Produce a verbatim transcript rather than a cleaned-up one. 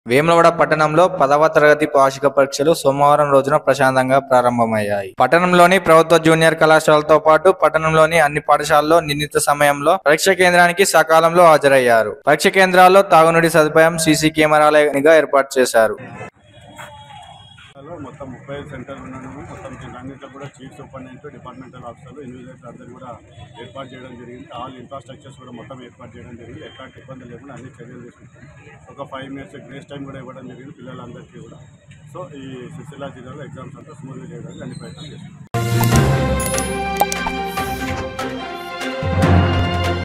వేములవాడ పట్టణంలో పదవ తరగతి వార్షిక పరీక్షలు సోమవారం రోజున ప్రశాంతంగా ప్రారంభమయ్యాయి. పట్టణంలోని ప్రభుత్వ జూనియర్ కళాశాలతో పాటు పట్టణంలోని అన్ని పాఠశాలల్లో నిర్ణీత సమయంలో పరీక్ష కేంద్రానికి సకాలంలో హాజరయ్యారు. పరీక్ష కేంద్రాల్లో తాగునీటి సదుపాయం, సీసీ కెమెరాలుగా ఏర్పాటు చేశారు. మొత్తం ముప్పై ఐదు సెంటర్లు ఉండడం, మొత్తం అన్నింటిలో కూడా చీఫ్ సూపరింటెండెంట్, డిపార్ట్మెంటల్ ఆఫీసర్లు, ఇన్విజిలేటర్ అందరూ కూడా ఏర్పాటు చేయడం జరిగింది. ఆల్ ఇన్ఫ్రాస్ట్రక్చర్స్ కూడా మొత్తం ఏర్పాటు చేయడం జరిగింది. ఎట్లాంటి ఇబ్బంది లేకుండా అన్ని చర్యలు తీసుకుంటాం. ఒక ఫైవ్ మినిట్స్ గ్రేస్ టైం కూడా ఇవ్వడం జరిగింది పిల్లలందరికీ కూడా. సో ఈ సిరిసిల్ల జిల్లాలో ఎగ్జామ్స్ అంతా స్మూత్గా చేయడానికి అన్ని ప్రయత్నాలు చేస్తున్నాం.